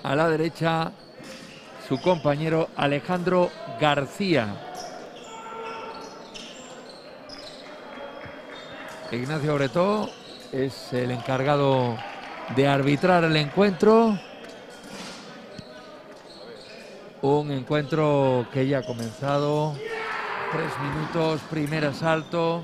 A la derecha, su compañero Alejandro García. Ignacio Bretó es el encargado de arbitrar el encuentro. Un encuentro que ya ha comenzado. 3 minutos, primer asalto.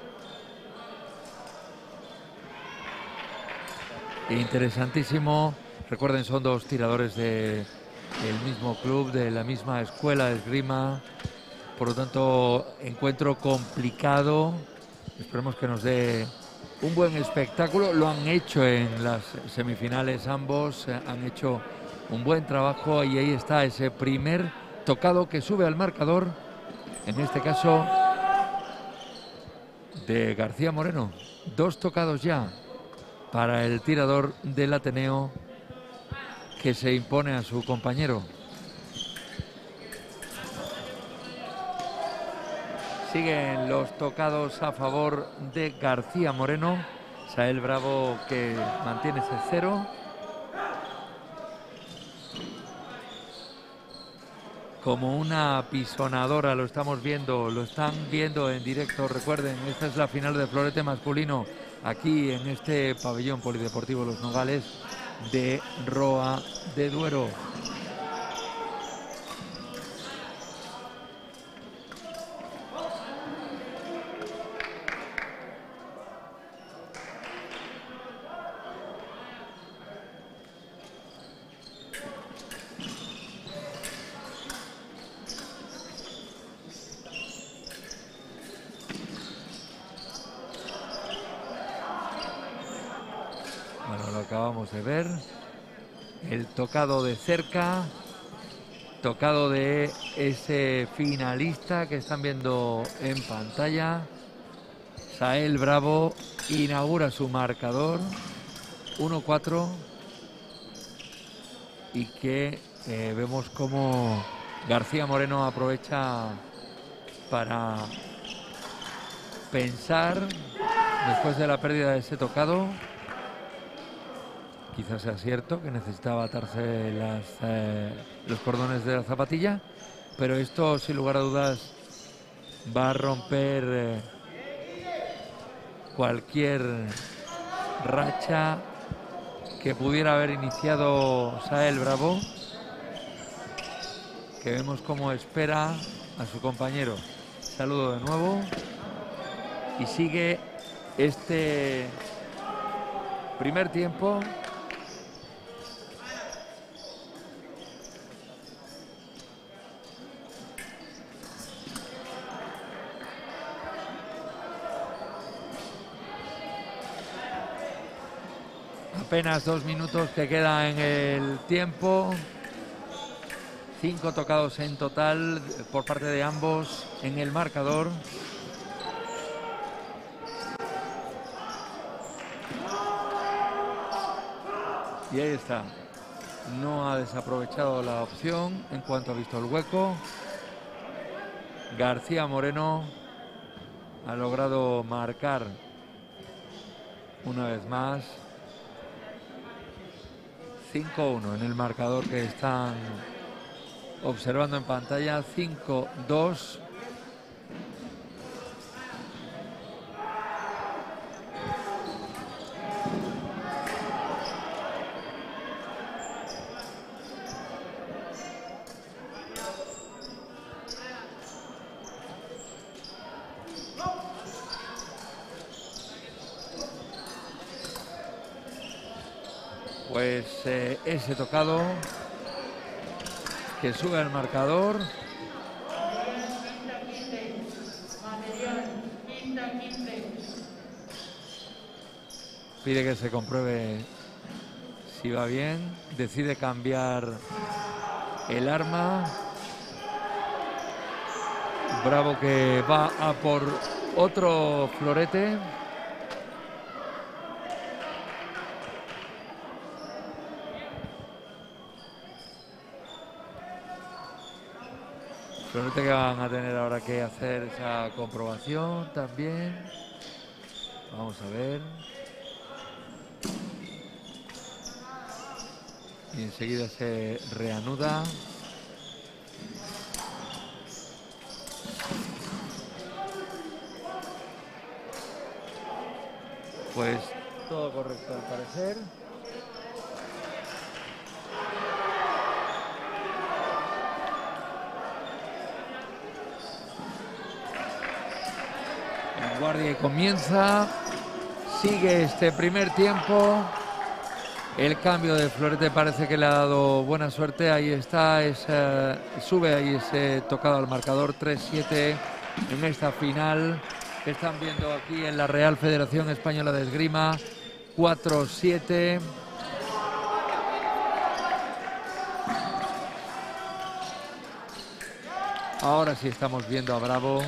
Interesantísimo. Recuerden, son dos tiradores del mismo club, de la misma escuela de esgrima. Por lo tanto, encuentro complicado. Esperemos que nos dé un buen espectáculo. Lo han hecho en las semifinales ambos. Han hecho un buen trabajo y ahí está ese primer tocado que sube al marcador. En este caso, de García Moreno. 2 tocados ya para el tirador del Ateneo, que se impone a su compañero. Siguen los tocados a favor de García Moreno. Sael Bravo, que mantiene ese 0. Como una pisonadora, lo estamos viendo, lo están viendo en directo. Recuerden, esta es la final de florete masculino aquí en este pabellón polideportivo Los Nogales de Roa de Duero. Bueno, lo acabamos de ver. El tocado de cerca. Tocado de ese finalista que están viendo en pantalla. Sael Bravo inaugura su marcador. 1-4. Y que vemos cómo García Moreno aprovecha para pensar después de la pérdida de ese tocado. Quizás sea cierto que necesitaba atarse los cordones de la zapatilla, pero esto, sin lugar a dudas, va a romper cualquier racha que pudiera haber iniciado Sael Bravo, que vemos cómo espera a su compañero. Saludo de nuevo y sigue este primer tiempo. Apenas 2 minutos que quedan en el tiempo. 5 tocados en total por parte de ambos en el marcador. Y ahí está. No ha desaprovechado la opción en cuanto ha visto el hueco. García Moreno ha logrado marcar una vez más. 5-1 en el marcador que están observando en pantalla. 5-2. Pues ese tocado que sube al marcador. Pide que se compruebe si va bien. Decide cambiar el arma. Bravo, que va a por otro florete. Florete que van a tener ahora que hacer esa comprobación también. Vamos a ver. Y enseguida se reanuda. Pues todo correcto al parecer. Guardia y comienza. Sigue este primer tiempo. El cambio de Florete parece que le ha dado buena suerte. Ahí está, sube ahí ese tocado al marcador 3-7 en esta final que están viendo aquí en la Real Federación Española de Esgrima. 4-7. Ahora sí estamos viendo a Bravo.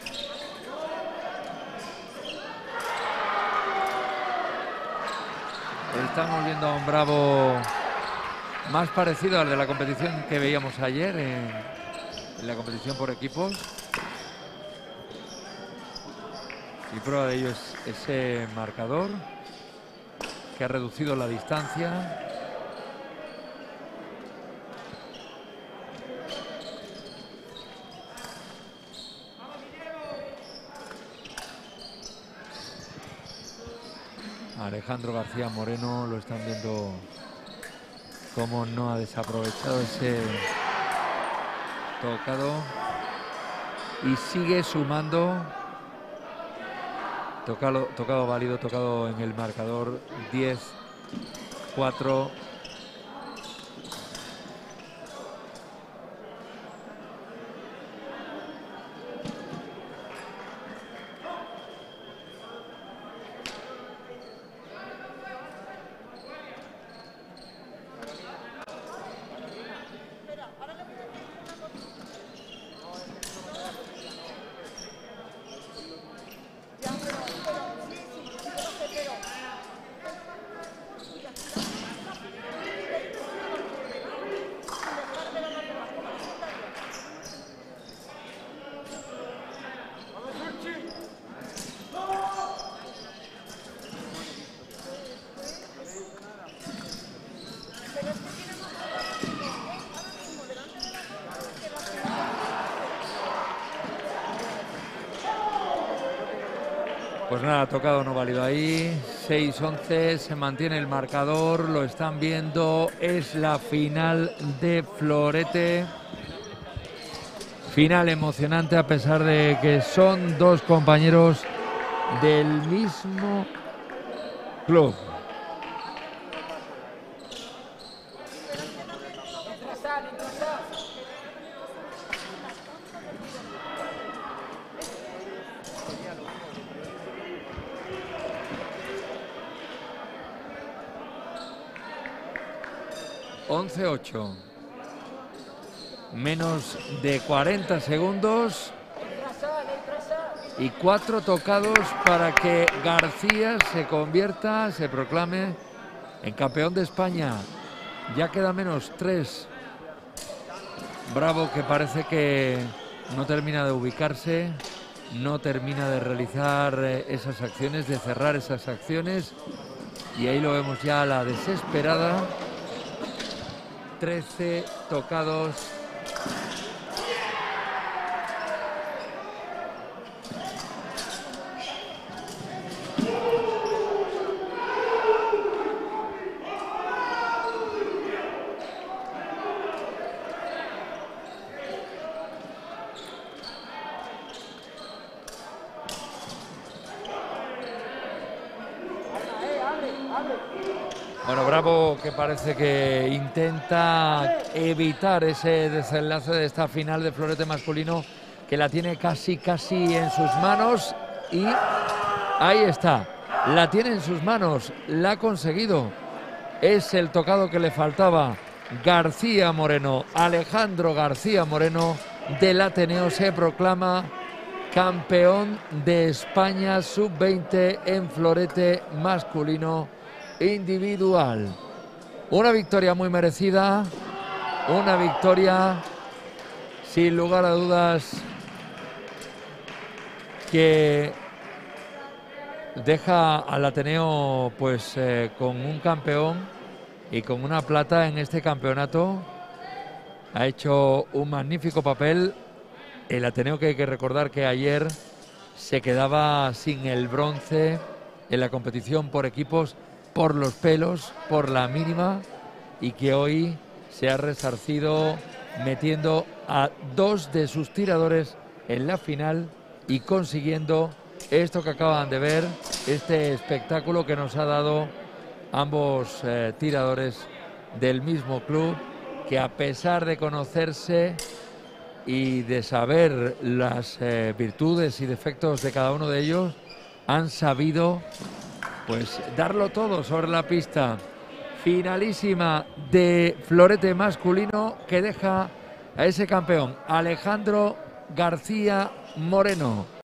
Estamos viendo a un Bravo más parecido al de la competición que veíamos ayer en la competición por equipos. Y prueba de ello es ese marcador que ha reducido la distancia. Alejandro García Moreno, lo están viendo cómo no ha desaprovechado ese tocado y sigue sumando. Tocado válido, tocado en el marcador 10-4. Pues nada, tocado no válido ahí. 6-11, se mantiene el marcador, lo están viendo, es la final de Florete. Final emocionante a pesar de que son dos compañeros del mismo club. ...11-8... menos de 40 segundos... y 4 tocados para que García se convierta, se proclame en campeón de España. Ya queda menos 3. Bravo, que parece que no termina de ubicarse, no termina de realizar esas acciones, de cerrar esas acciones, y ahí lo vemos ya a la desesperada. 13 tocados. Bueno, Bravo, que parece que intenta evitar ese desenlace de esta final de Florete masculino, que la tiene casi en sus manos, y ahí está, la tiene en sus manos, la ha conseguido. Es el tocado que le faltaba. García Moreno, Alejandro García Moreno del Ateneo, se proclama campeón de España sub-20 en Florete masculino individual. Una victoria muy merecida, una victoria sin lugar a dudas que deja al Ateneo pues con un campeón y con una plata en este campeonato. Ha hecho un magnífico papel el Ateneo, que hay que recordar que ayer se quedaba sin el bronce en la competición por equipos por los pelos, por la mínima, y que hoy se ha resarcido metiendo a 2 de sus tiradores en la final y consiguiendo esto que acaban de ver, este espectáculo que nos ha dado ambos tiradores del mismo club, que a pesar de conocerse y de saber las virtudes y defectos de cada uno de ellos, han sabido pues darlo todo sobre la pista. Finalísima de florete masculino que deja a ese campeón, Alejandro García Moreno.